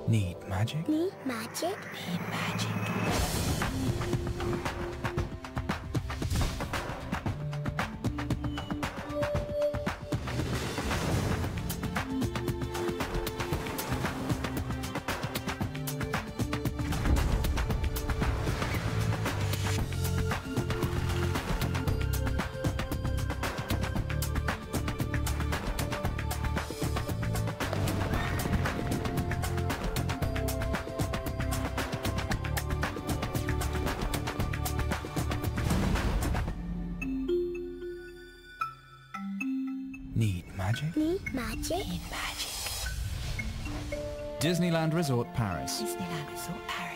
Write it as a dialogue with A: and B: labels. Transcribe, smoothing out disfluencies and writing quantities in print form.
A: Need magic?
B: Need magic?
A: Need magic. Need magic?
B: Need magic?
A: Need magic.
C: Disneyland Resort Paris.
A: Disneyland Resort Paris.